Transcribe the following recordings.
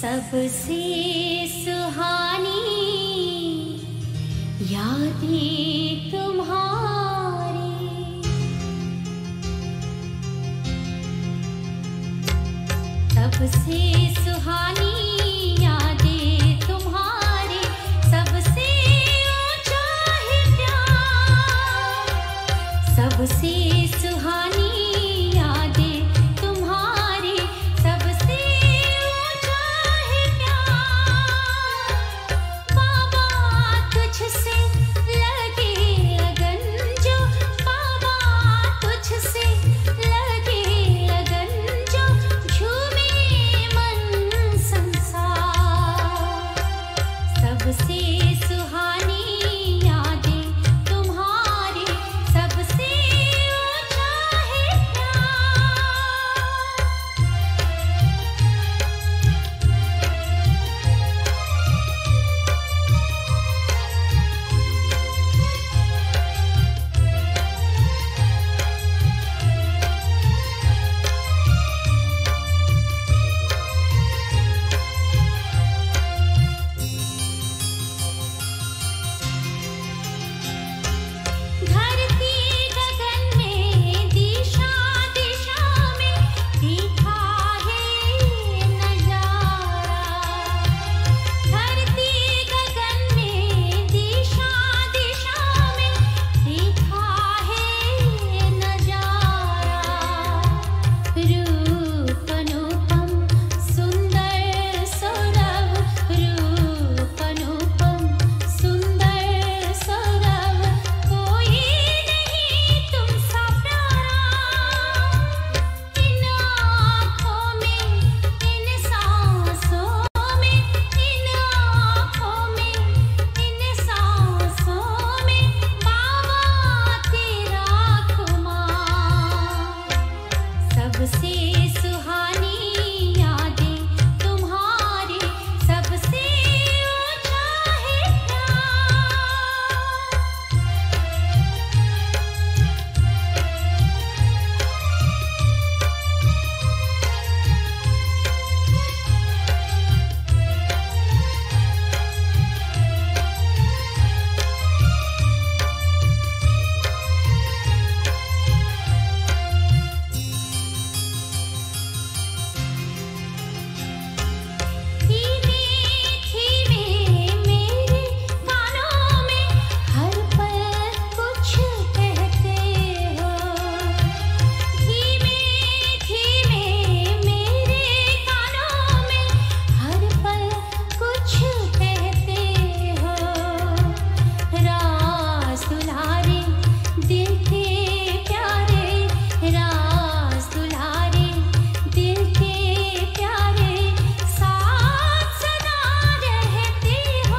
सबसे सुहानी यादें तुम्हारी, सबसे सुहानी यादें तुम्हारी, सबसे ऊंचा है प्यार, सबसे सुहानी यादें तुम्हारी, सबसे ऊंचा है प्यार। बाबा तुझसे लगे लगन जो, बाबा तुझसे लगे लगन जो, झूमे मन संसार, सबसे सुहानी यादें तुम्हारी, सबसे ऊंचा है प्यार। धरती गगन में दिशा दिशा में दिखा है नजारा, धरती गगन में दिशा दिशा में दिखा है नजारा। रूप अनुपम सुंदर सौरभ, रूप अनुपम सुंदर सौरभ, कोई नहीं तुमसा प्यारा। इन आँखों में, इन सांसों में, इन आँखों में, इन सांसों में, बाबा तेरा खुमार, सबसे सुहानी यादें तुम्हारी, सबसे ऊंचा है प्यार। धीमे धीमे मेरे कानों में हर पल कुछ कहते हो, धीमे धीमे मेरे कानों में हर पल कुछ कहते हो। राज दुलारे दिल के प्यारे, राज दुलारे दिल के प्यारे, साथ सदा रहते हो।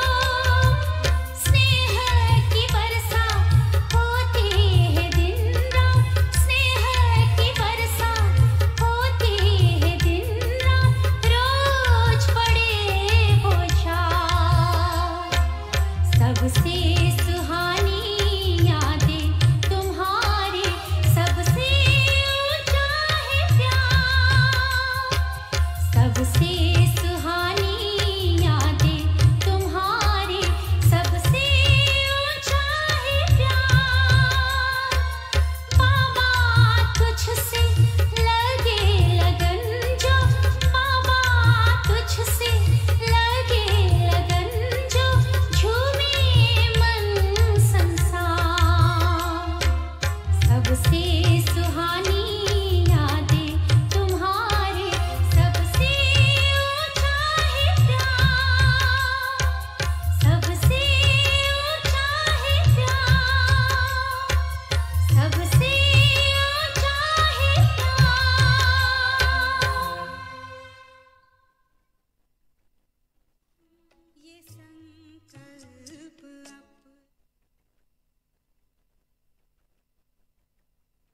स्नेह की वर्षा होती है दिन रात, स्नेह की वर्षा होती है दिन रात, रोज पड़े बोझार, सबसे सुहानी यादें तुम्हारी, सबसे ऊंचा है प्यार, सबसे सुहानी यादें तुम्हारी, सबसे ऊंचा है प्यार। बाबा तुझसे लगे लगन जो, बाबा तुझसे लगे लगन जो, झूमे मन संसार, सबसे सुहानी यादें तुम्हारी, सबसे ऊंचा है प्यार, सबसे ऊंचा है प्यार, सबसे ऊंचा है प्यार। ये संकल्प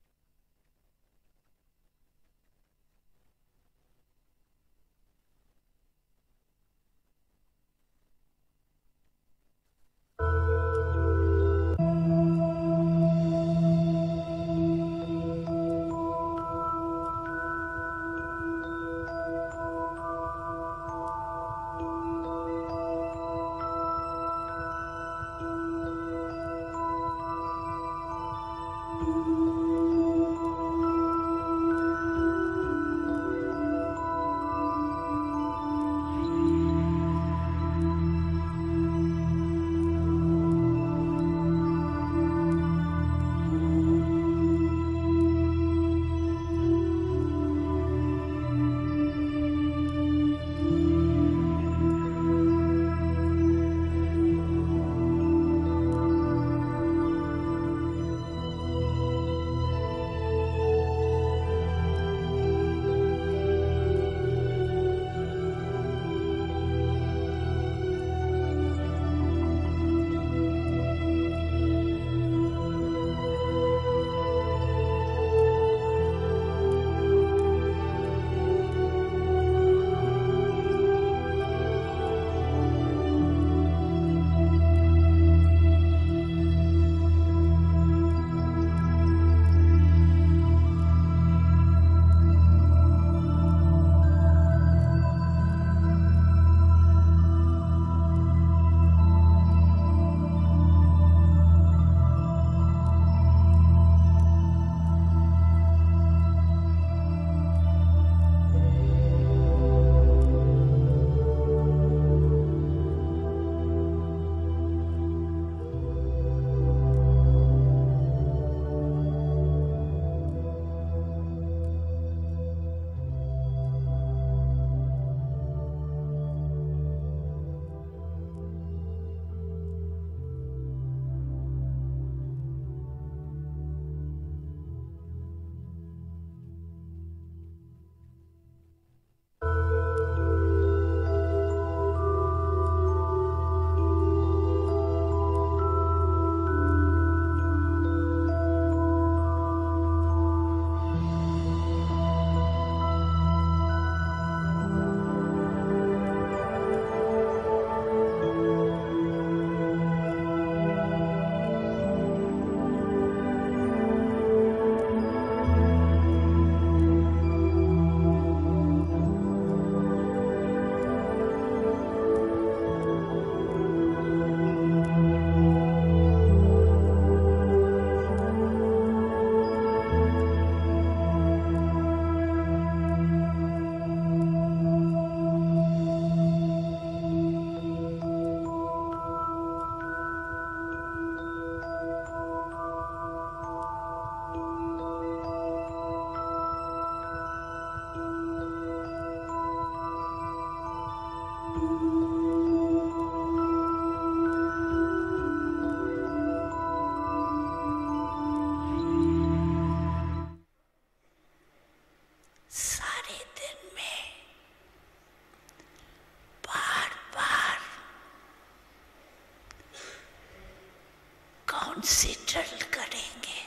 कंसिडर करेंगे।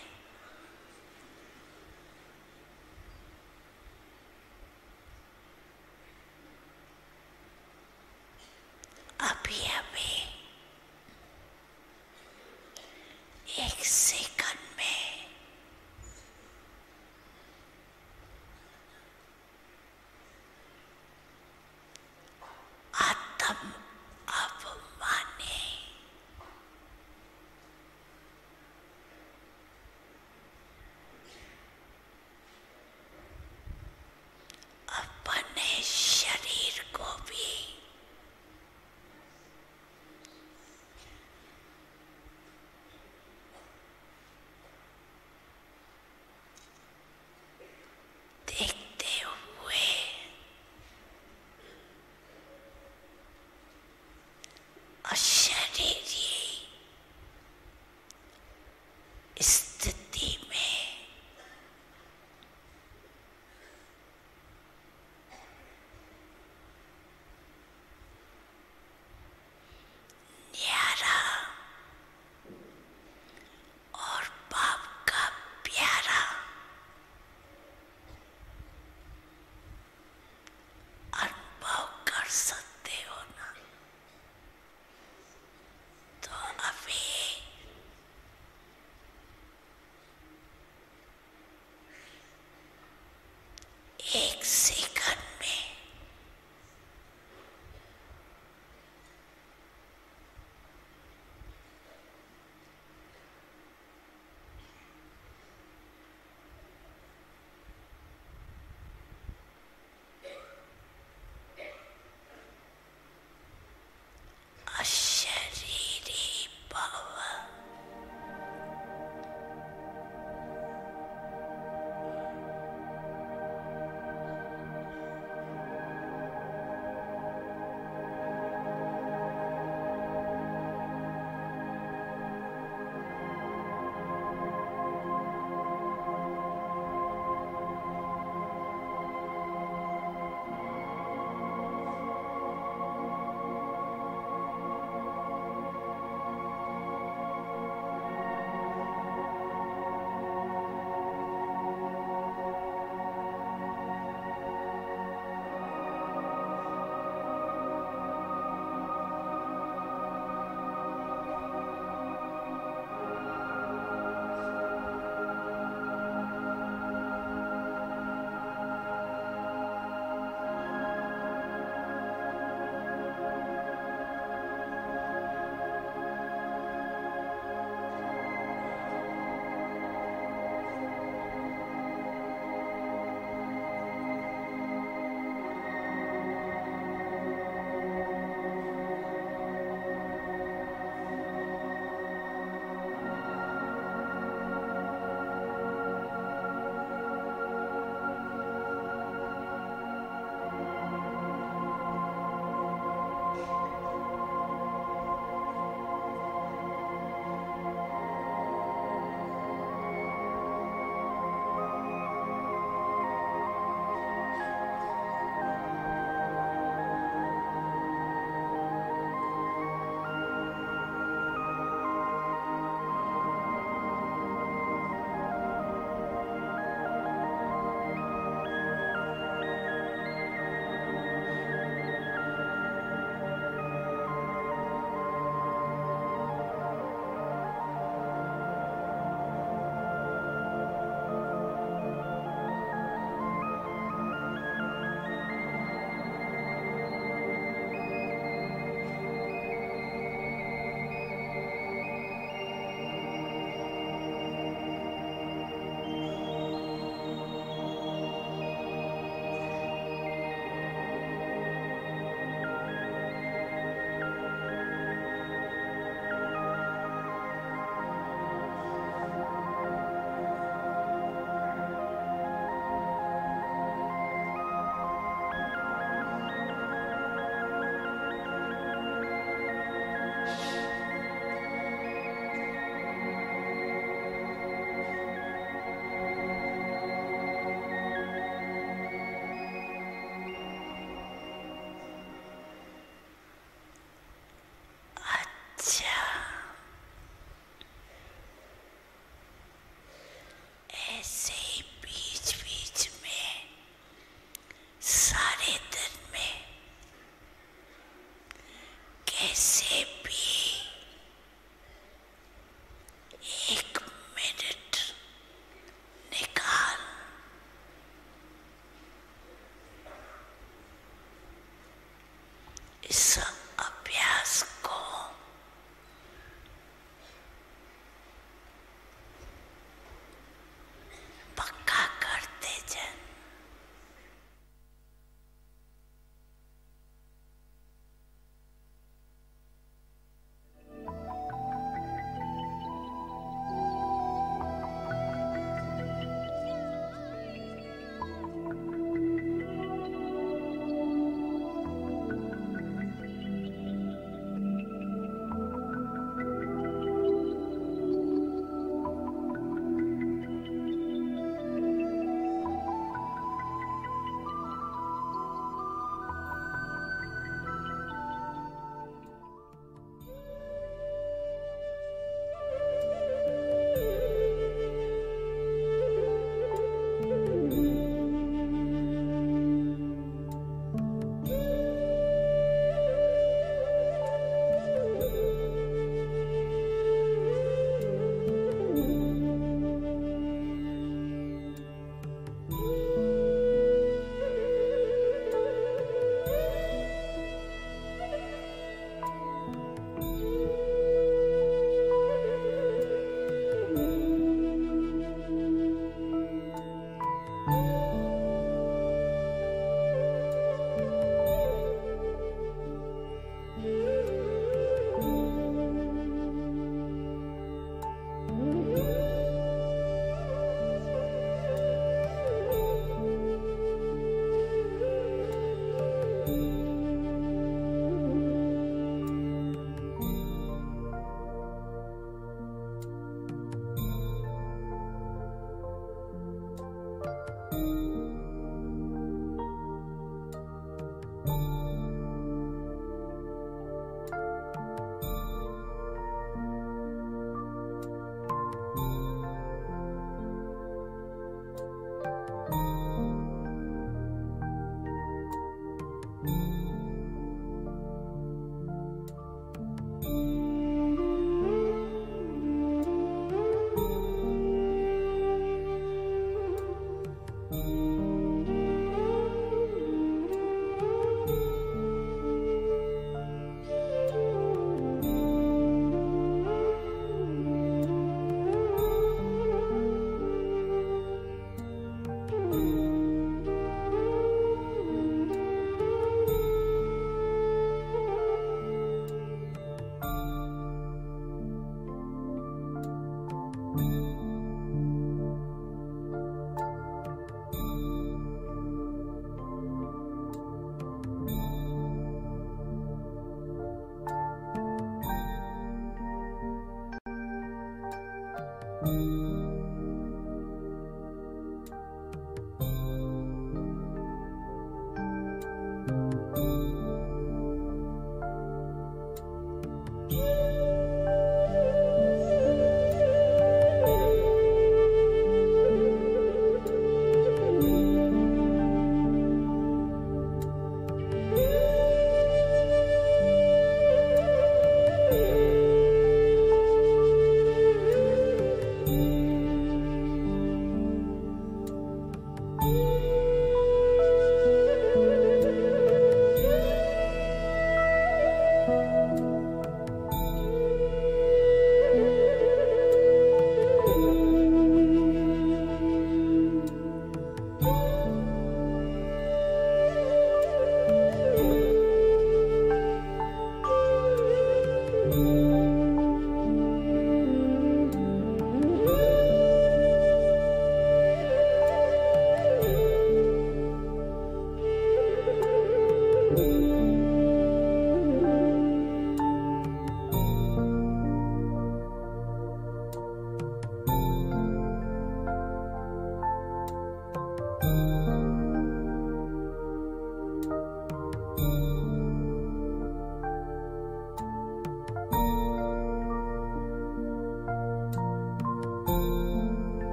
अभी अभी एक सेकंड में आत्म अभिमानी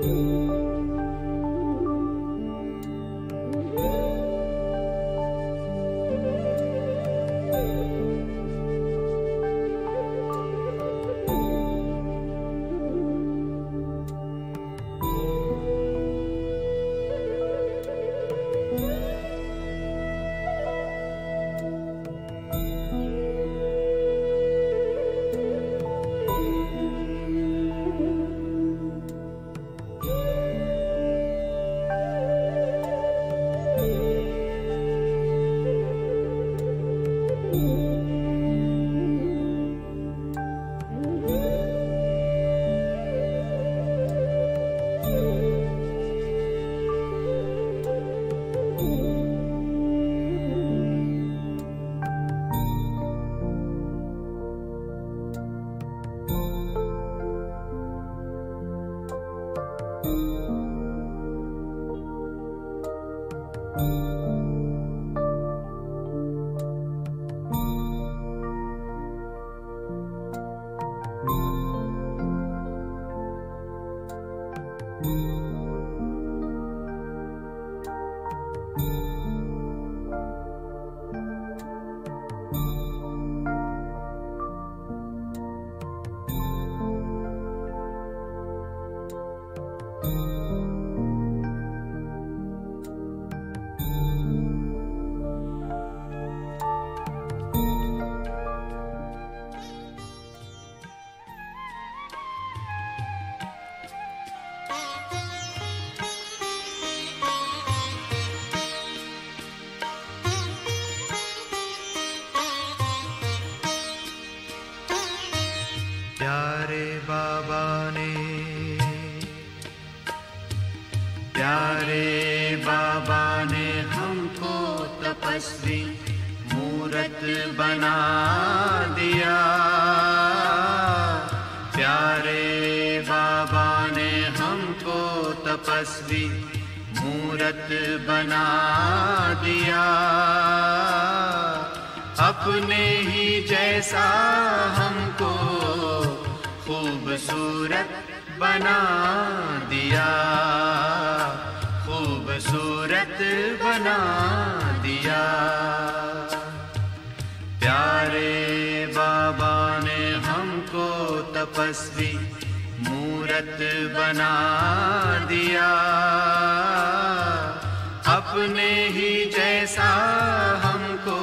प्यारे बाबा ने हमको तपस्वी मूरत बना दिया। प्यारे बाबा ने हमको तपस्वी मूरत बना दिया। अपने ही जैसा हमको खूबसूरत बना दिया, खूबसूरत बना दिया। प्यारे बाबा ने हमको तपस्वी मूरत बना दिया। अपने ही जैसा हमको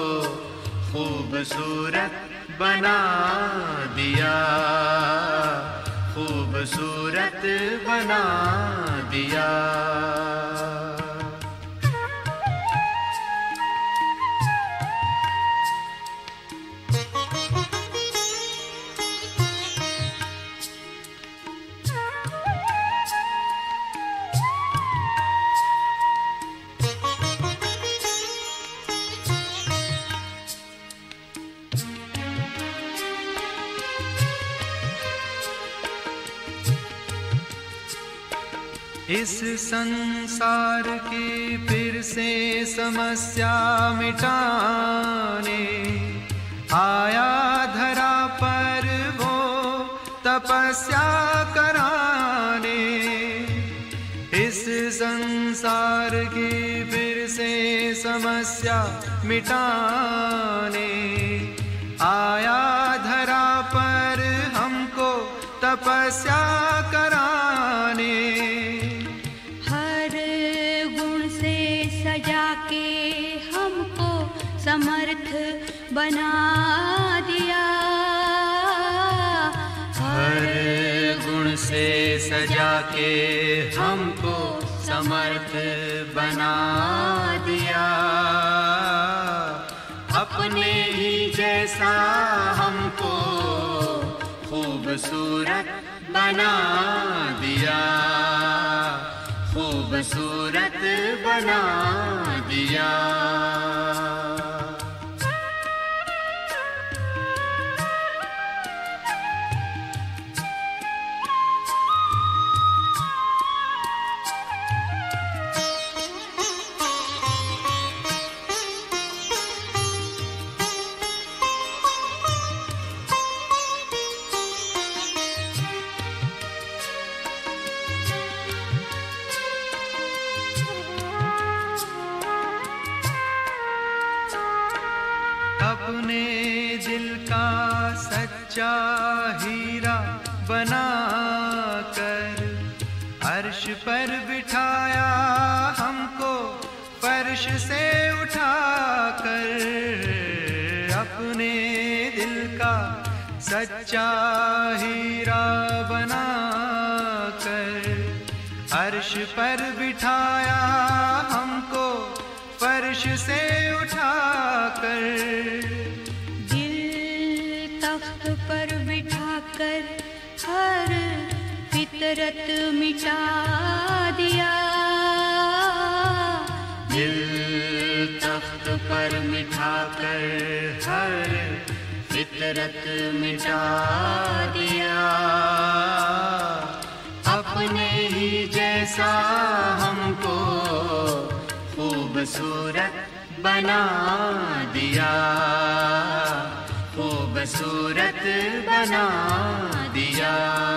खूबसूरत बना दिया, खूबसूरत बना दिया। इस संसार की फिर से समस्या मिटाने आया धरा पर वो तपस्या कराने। इस संसार की फिर से समस्या मिटाने आया धरा पर हमको तपस्या कराने। जाके हमको समर्थ बना दिया। हर गुण से सजा के हमको समर्थ बना दिया। अपने ही जैसा हमको खूबसूरत बना दिया, खूबसूरत बना दिया। सच्चा हीरा बनाकर अर्श पर बिठाया हमको फर्श से उठाकर। अपने दिल का सच्चा हीरा बनाकर अर्श पर बिठाया हमको फर्श से उठाकर। दिल तख्त पर बिठाकर हर फितरत मिटा दिया। दिल तख्त पर मिठाकर हर फितरत मिटा दिया। अपने ही जैसा हमको खूबसूरत बना दिया। खूबसूरत बना दिया।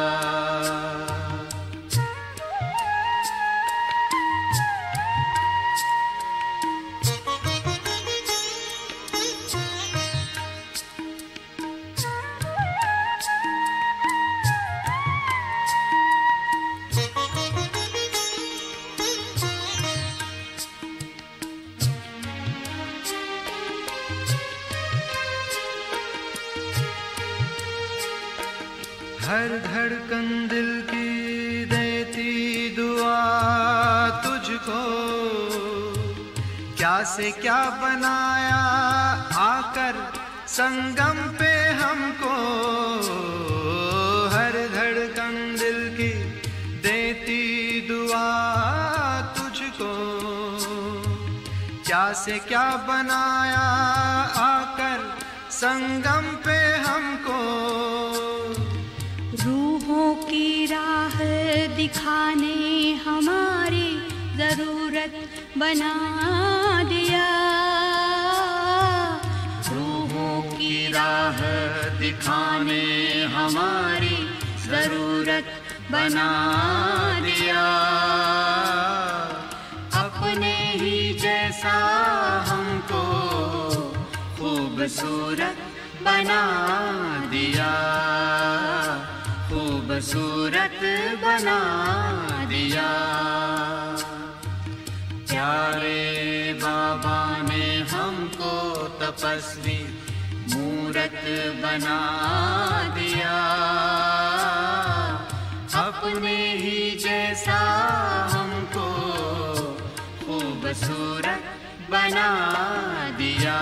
हर धड़कन दिल की देती दुआ तुझको। क्या से क्या बनाया आकर संगम पे हमको। हर धड़कन दिल की देती दुआ तुझको। क्या से क्या बनाया आकर संगम पे हमको। रूहों की राह दिखाने हमारी जरूरत बना दिया। रूहों की राह दिखाने हमारी जरूरत बना दिया। अपने ही जैसा हमको खूबसूरत बना दिया। खूबसूरत बना दिया। प्यारे बाबा ने हमको तपस्वी मूरत बना दिया। अपने ही जैसा हमको खूबसूरत बना दिया।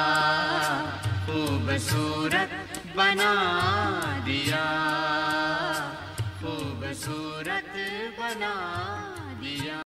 खूबसूरत बना दिया। खूबसूरत बना दिया।